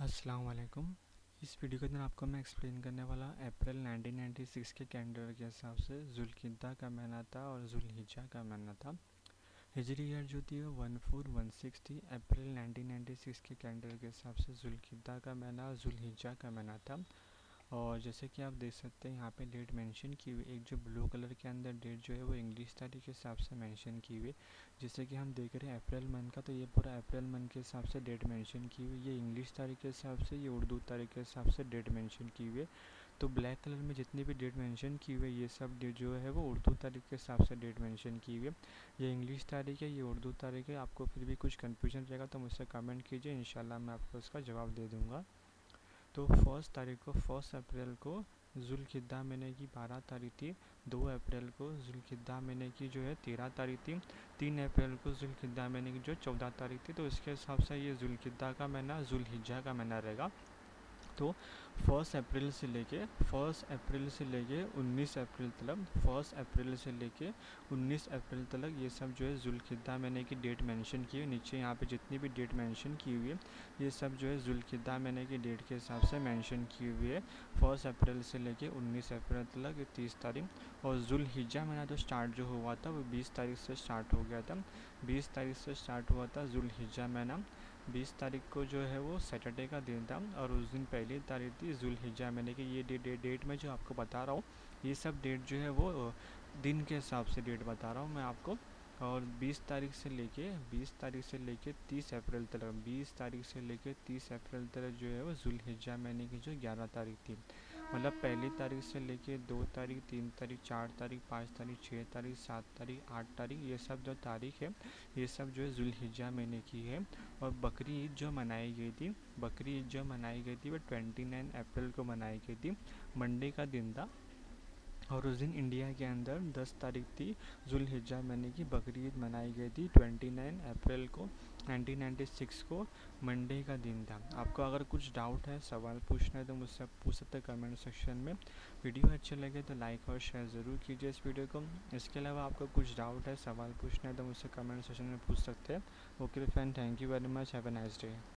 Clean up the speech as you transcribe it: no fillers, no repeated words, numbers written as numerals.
अस्सलाम वालेकुम। इस वीडियो के अंदर आपको मैं एक्सप्लेन करने वाला अप्रैल 1996 के कैलेंडर के हिसाब से जुल्किदा का महीना था और जुल्हिज्जा का महीना था। हिजरी ईयर जो थी वो 1416 थी। अप्रैल 1996 के कैलेंडर के हिसाब से जुल्किदा का महीना और जुल्हिज्जा का महीना था। और जैसे कि आप देख सकते हैं यहाँ पे डेट मेंशन की हुई, एक जो ब्लू कलर के अंदर डेट जो है वो इंग्लिश तारीख के हिसाब से मेंशन की हुई। जैसे कि हम देख रहे हैं अप्रैल मंथ का, तो ये पूरा अप्रैल मंथ के हिसाब से डेट मेंशन की हुई। ये इंग्लिश तारीख के हिसाब से, ये उर्दू तारीख के हिसाब से डेट मेंशन की हुई है। तो ब्लैक कलर में जितनी भी डेट मेंशन की हुई है ये सब डेट जो है वो उर्दू तारीख के हिसाब से डेट मेंशन की हुई है। ये इंग्लिश तारीख है, ये उर्दू तारीख है। आपको फिर भी कुछ कन्फ्यूजन रहेगा तो मुझसे कमेंट कीजिए, इंशाल्लाह मैं आपको उसका जवाब दे दूँगा। तो फर्स्ट अप्रैल को जुल्किदा महीने की 12 तारीख थी। 2 अप्रैल को जुल्किदा महीने की जो है 13 तारीख थी। 3 अप्रैल को जुल्किदा महीने की जो 14 तारीख थी। तो इसके हिसाब से ये जुल्किदा का महीना जुल्हिज्जा का महीना रहेगा। तो फर्स्ट अप्रैल से लेके 19 अप्रैल तक, फर्स्ट अप्रैल से लेके 19 अप्रैल तक ये सब जो है जुल्किदा महीने की डेट मेंशन की है। नीचे यहाँ पे जितनी भी डेट मेंशन की हुई है ये सब जो है जुल्किदा महीने की डेट के हिसाब से मेंशन की हुई है। फर्स्ट अप्रैल से लेके 19 अप्रैल तक, ये 30 तारीख। और जुल्हिज्जा महीना तो स्टार्ट जो हुआ था वो 20 तारीख से स्टार्ट हो गया था। 20 तारीख से स्टार्ट हुआ था जुल्हिज्जा महीना। 20 तारीख को जो है वो सैटरडे का दिन था और उस दिन पहली तारीख थी जुल्हिज्जा महीने की। ये डेट मैं जो आपको बता रहा हूँ ये सब डेट जो है वो दिन के हिसाब से डेट बता रहा हूँ मैं आपको। और 20 तारीख से लेके 30 अप्रैल तक, 20 तारीख से लेके 30 अप्रैल तक जो है वो जुल्हिज्जा महीने की जो 11 तारीख थी। मतलब पहली तारीख से लेके 2 तारीख, 3 तारीख, 4 तारीख, 5 तारीख, 6 तारीख, 7 तारीख, 8 तारीख, ये सब जो तारीख है ये सब जो है जुल्हिज्जा महीने की है। और बकरी ईद जो मनाई गई थी, बकरी ईद जो मनाई गई थी वो 29 अप्रैल को मनाई गई थी। मंडे का दिन था और उस दिन इंडिया के अंदर 10 तारीख थी। जुल्हिज्जा महीने की बकरी ईद मनाई गई थी 29 अप्रैल को 1996 को। मंडे का दिन था। आपको अगर कुछ डाउट है, सवाल पूछना है तो मुझसे पूछ सकते हैं कमेंट सेक्शन में। वीडियो अच्छे लगे तो लाइक और शेयर ज़रूर कीजिए इस वीडियो को। इसके अलावा आपको कुछ डाउट है, सवाल पूछना है तो मुझसे कमेंट सेक्शन में पूछ सकते हैं। Okay friend, thank you very much, have a nice day.